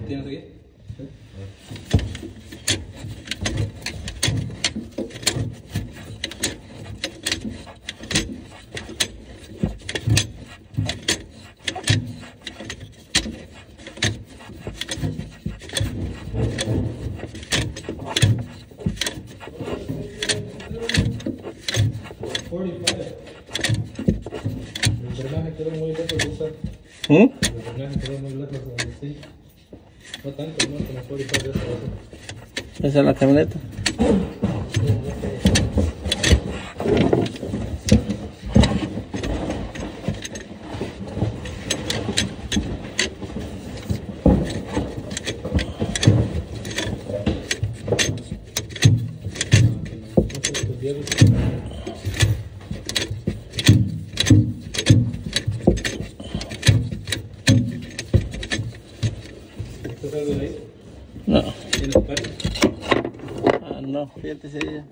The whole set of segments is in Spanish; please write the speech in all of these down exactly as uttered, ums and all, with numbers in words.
¿Tienes aquí? ¿Mm? El drenaje quedó muy lejos, sí. No tanto, no, como cuarenta y cinco veces. Esa es la camioneta. ¿Estás algo de ahí? No. ¿Tienes par? Ah, no, fíjate si ella.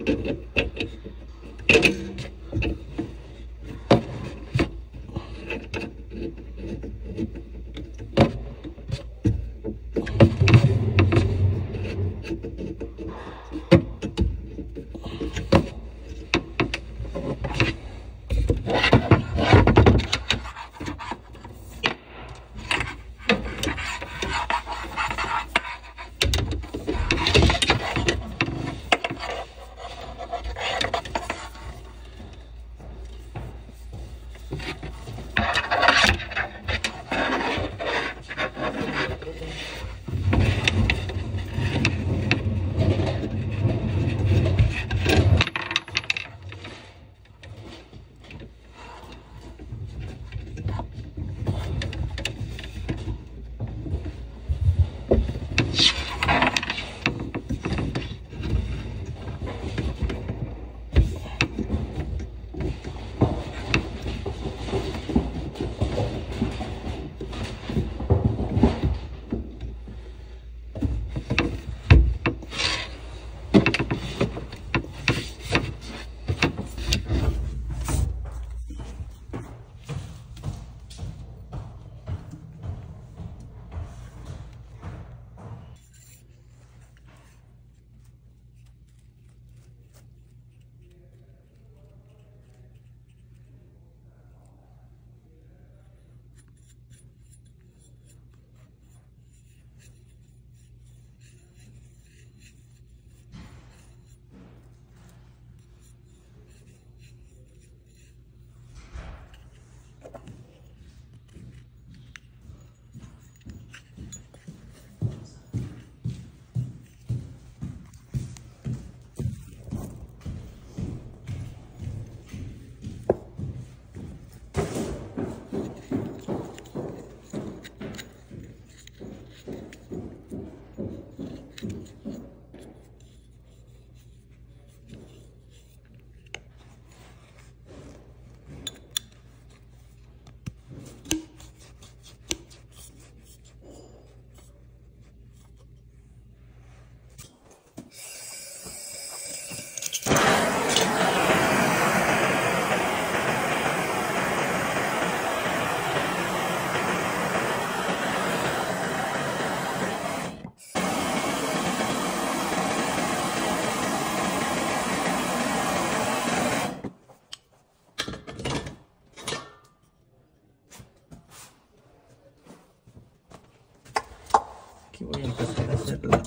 Aquí voy a empezar a hacer la,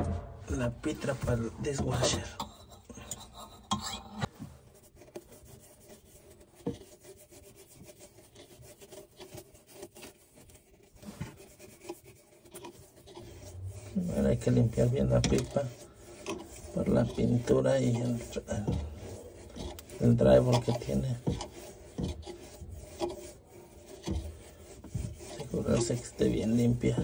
la pitra para el dishwasher. Ahora hay que limpiar bien la pipa por la pintura y el, el, el driver que tiene. Asegurarse que esté bien limpia.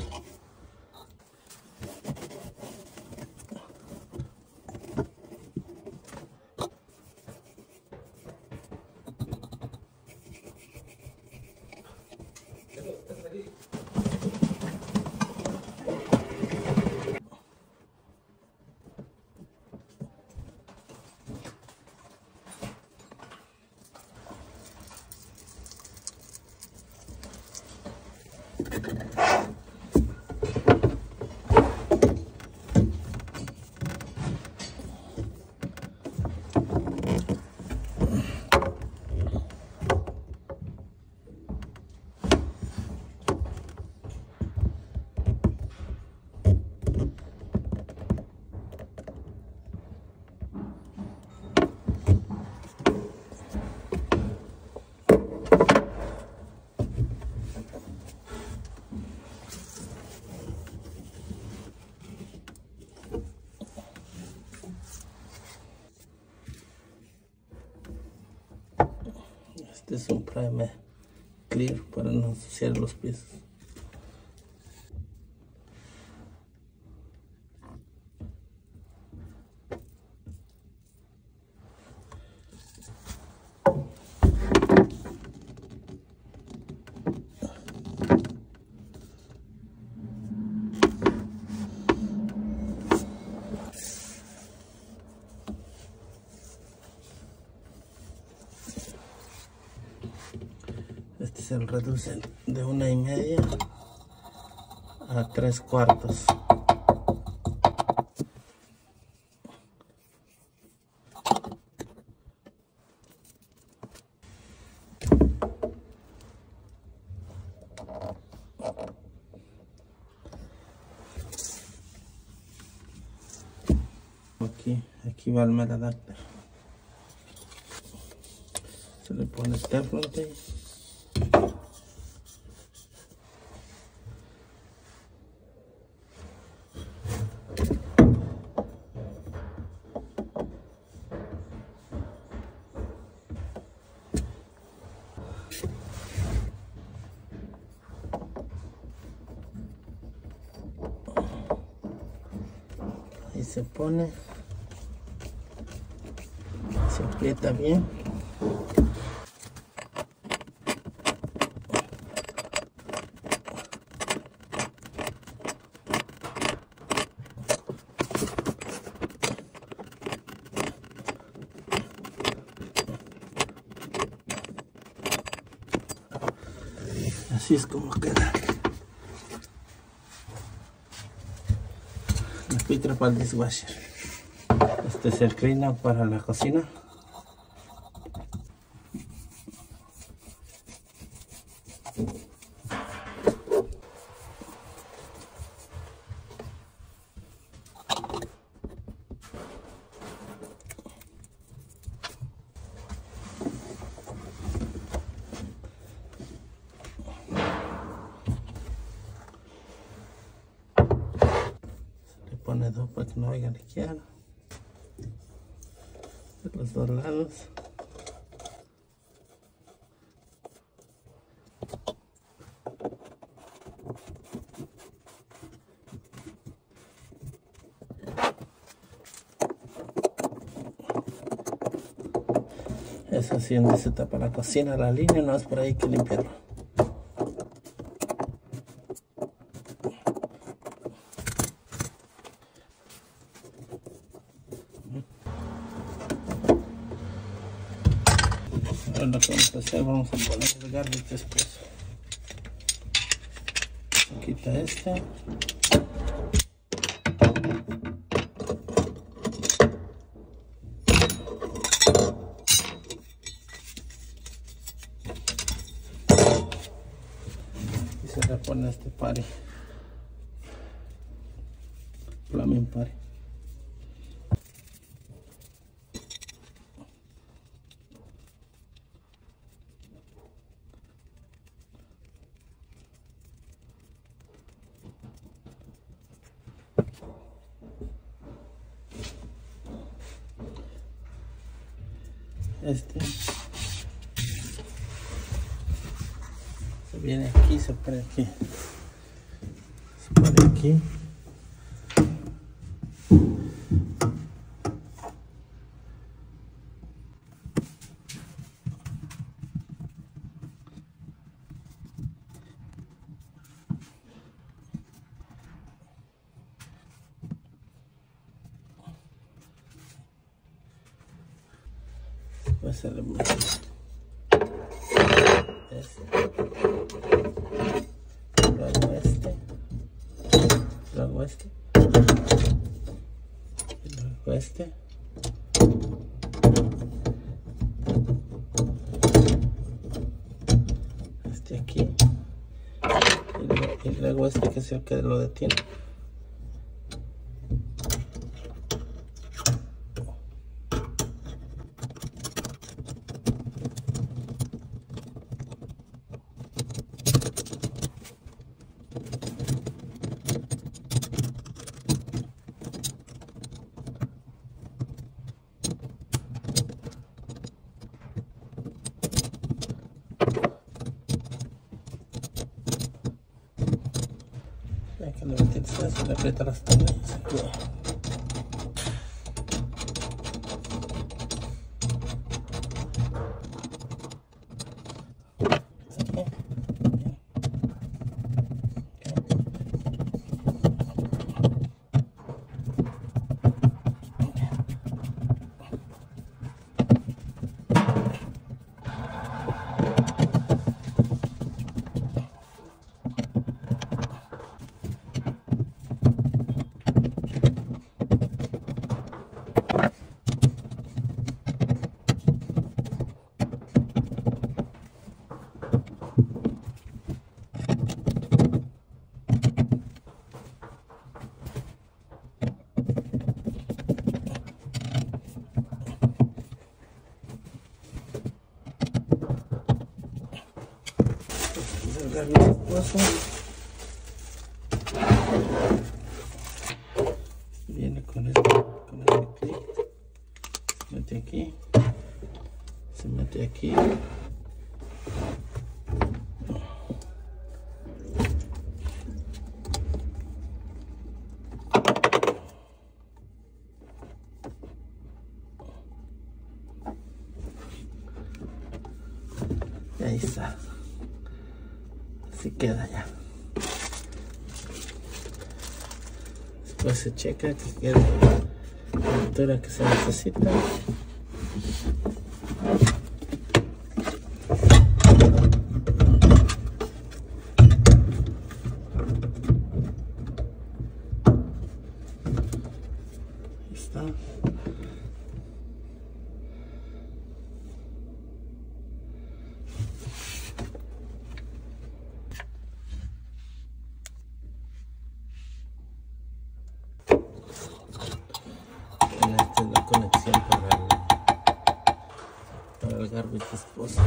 Este es un primer clear para no ensuciar los pisos. se reduce de una y media a tres cuartos. Aquí, aquí va el metal adapter. Se le pone el teflon tape. Ahí se pone, se aprieta bien. Así es como queda la filtro para el dishwasher. Este es el cleaner para la cocina. Pone dos para que no vaya a liquear de los dos lados. Eso así donde se tapa la cocina, la línea, no es por ahí hay que limpiarlo. Ahora lo que vamos a hacer, vamos a poner el garbage después. Se quita este. Y se le pone este pari. Plumbing pari. Este se viene aquí, se pone aquí, se pone aquí. Pues se le mete este, luego este, luego este, y luego este, este aquí, y luego, y luego este que es el que lo detiene. Hay que levantarse eso, le aprieta las tornillas aquí. agarro el esposo. Viene con este, con este clip. Se mete aquí. Se mete aquí. Y ahí está. Así queda ya. Después se checa que quede la altura que se necesita. Ahí está. Esta es la conexión para el, para el garbage disposal.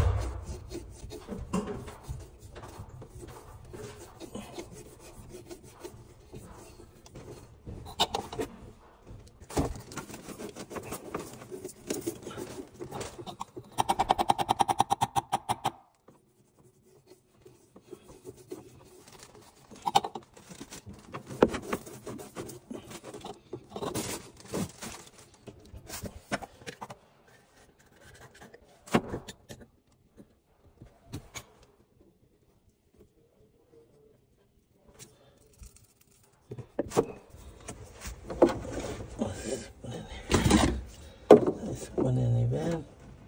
Se pone a nivel.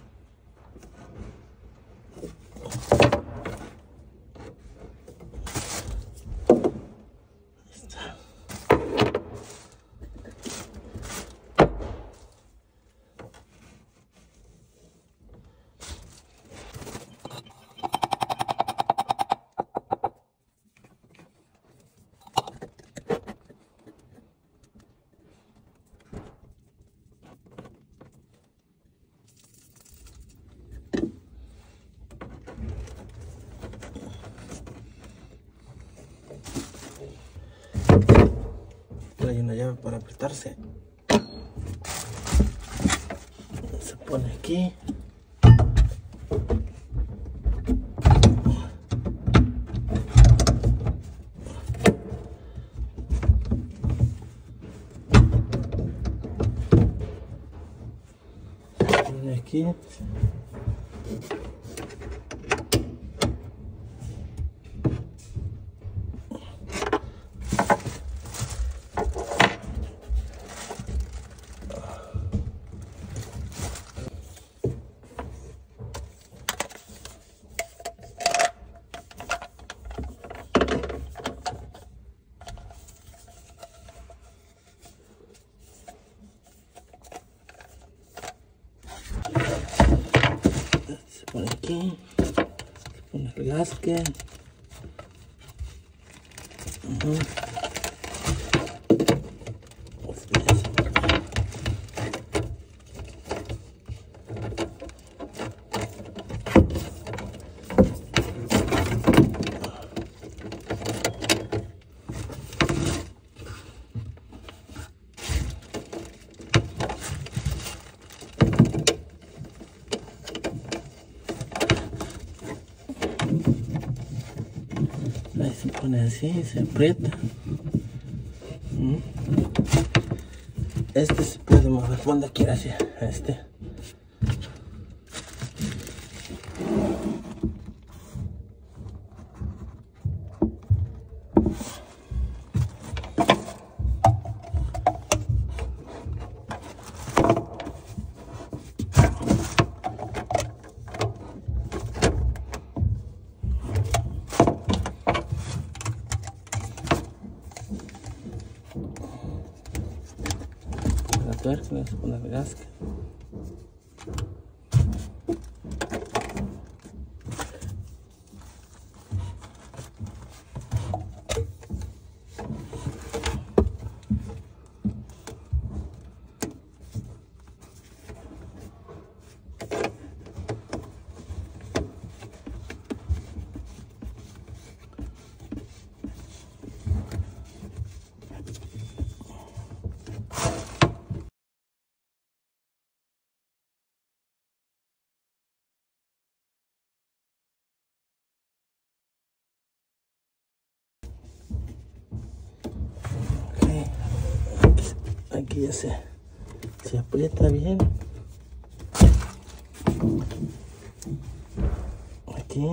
Ahí está. Trae una llave para apretarse. Se pone aquí. Se pone aquí. Se pone aquí, se pone el gasket. Uh-huh. Ahí se pone así, se aprieta. Este se puede mover donde quiera, hacia este. Tuerca, le pone el gasket. Aquí ya se, se aprieta bien. Aquí.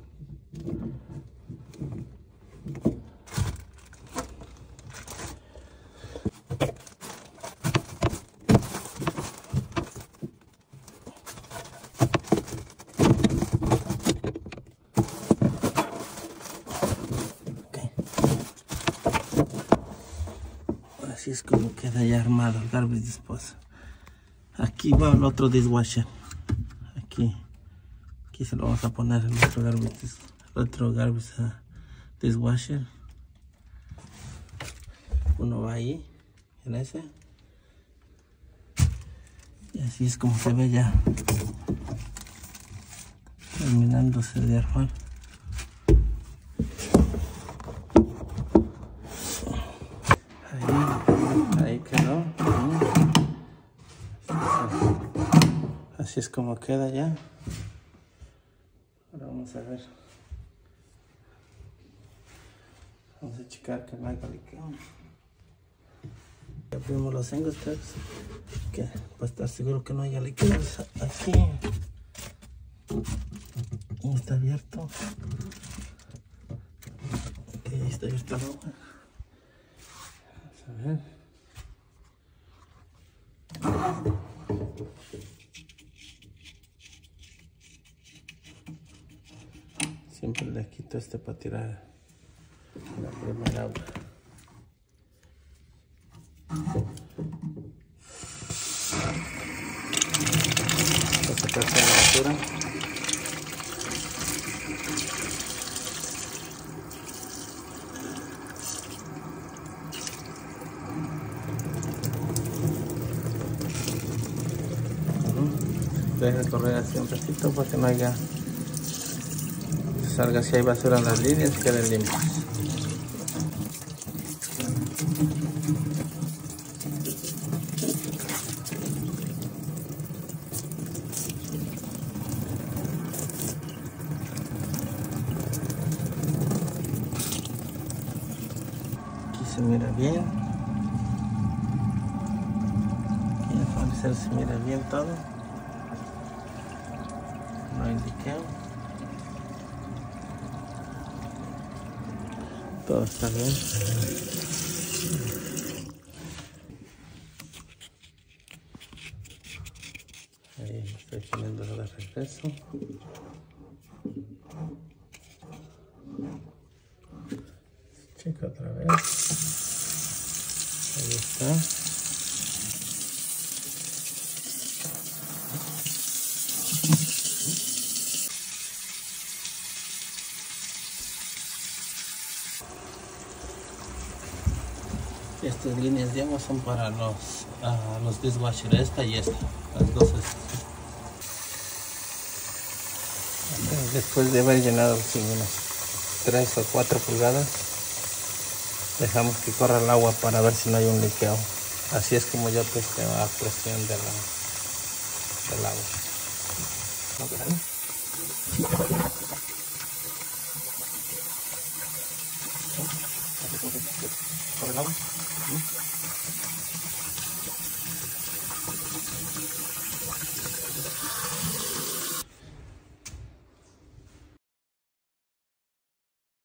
Así es como queda ya armado el garbage disposal. Aquí va el otro dishwasher. Aquí, aquí se lo vamos a poner el otro garbage, el otro garbage uh, dishwasher. Uno va ahí, en ese. Y así es como se ve ya terminándose de armar. Ahí quedó. Así es como queda ya. Ahora vamos a ver. Vamos a checar que no haya liqueo. Abrimos los engranajes, que para estar seguro que no haya líquidos aquí. Y está abierto. Ok, ahí está abierto el agua. Vamos a ver. Siempre le quito este para tirar la primera agua. Para sacarse la basura. Deja correr así un ratito para que no haya, salga si hay basura en las líneas, queden limpias. Aquí se mira bien. Aquí al parecer se mira bien todo. No hay liqueo. Todo está bien. Ahí me estoy poniéndolo de regreso. Checa otra vez. Ahí está. Estas líneas de agua son para los, uh, los dishwashers, esta y esta, las dos estas. Después de haber llenado unas tres o cuatro pulgadas, dejamos que corra el agua para ver si no hay un liqueo. Así es como yo puse la presión de la, del agua. ¿Corre el agua?